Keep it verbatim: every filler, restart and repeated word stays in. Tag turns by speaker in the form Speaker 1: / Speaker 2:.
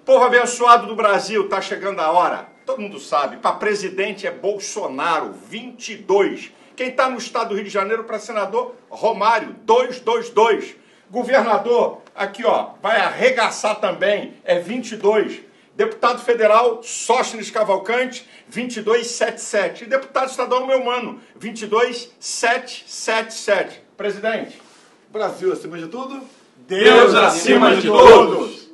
Speaker 1: Povo abençoado do Brasil, tá chegando a hora. Todo mundo sabe, para presidente é Bolsonaro, vinte e dois. Quem está no estado do Rio de Janeiro para senador, Romário, duzentos e vinte e dois. Governador, aqui ó, vai arregaçar também, é vinte e dois. Deputado federal, Sóstenes Cavalcante, vinte e dois mil setecentos e setenta e sete. E deputado estadual, meu mano, vinte e dois mil setecentos e setenta e sete. Presidente.
Speaker 2: Brasil acima de tudo.
Speaker 1: Deus acima de todos.